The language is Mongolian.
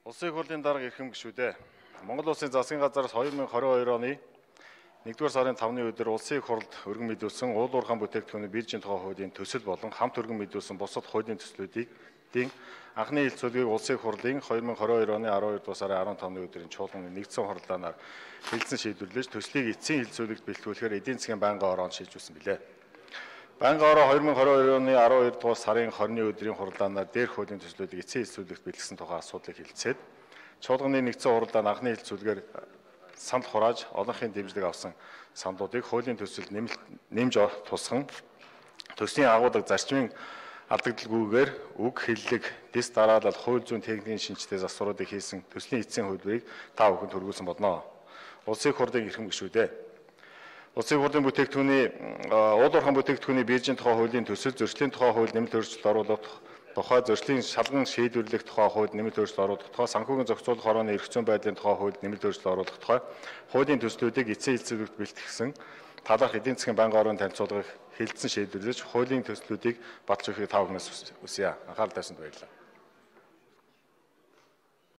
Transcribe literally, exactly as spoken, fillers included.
Улсын хурлын дарга эрхэм гишүүдээ. Монгол Улсын засгийн газраас хоёр мың хорин хоёр оны нэгдүгээр сарын тавны өдөр улсын хурлд өргөн мэдүүлсэн уул уурхайн бүтээгдэхүүний биржийн тухай хуулийн төсөл болон хамт өргөн мэдүүлсэн бусад хуулийн төслүүдийн анхны хэлцүүлгийг улсын хурлын хоёр мың хорин хоёр оны арван хоёр сарын арван тавны өдрийн чуулганы нэгдсэн хурлаанаар хэлэлцэн шийдвэрлэж төслийг эцсийн хэлцүүлэгт бэлтгүүлэхээр эдийн засгийн байнгын ороонд шилжүүлсэн билээ. Байнгын ороо хоёр мың хорин хоёр оны арван хоёр дугаар сарын хорины өдрийн хурлаанаар дээрх хуулийн төслүүдийг эцсийн хэлцүүлэгт бэлтгэсэн тухай асуудлыг хэлэлцээд чуулганы нэгдсэн хурлаанд анхны хэлцүүлгээр санал хурааж олонхын дэмжлэг авсан саналуудыг хуулийн төсөлд нэмж тусган төслийн агуулга зарчмын алдагдalgүйгээр үг хэллэг дэс дараалал хууль зүйн техникийн шинжилгээ засваруудыг хийсэн төслийн эцсийн хувьдварыг та бүхэнд хүргүүлсэн болно. Улсын хурлын эрхэм гишүүдээ. Улсын хурлын бүтээгдэхүүний уул уурхайн бүтээгдэхүүний биржийн тухай хуулийн төсөл зөрчлийн тухай хууль нэмэлт өөрчлөлт оруулах тухай зөрчлийн шалган шийдвэрлэх тухай хууль нэмэлт өөрчлөлт оруулах тухай санхүүгийн зохицуулах хорооны эрх зүйн байдлын тухай хууль нэмэлт өөрчлөлт оруулах тухай хуулийн төслүүдийг эцсийн хэлцүүлэгт бэлтгэсэн талаарх эдийн засгийн байнгын орон танилцуулгыг хэлэлцэн шийдвэрлэж хуулийн төслүүдийг батж өгөхийг та бүхнээс хүсье. Анхаарал тавьсанд баярлалаа.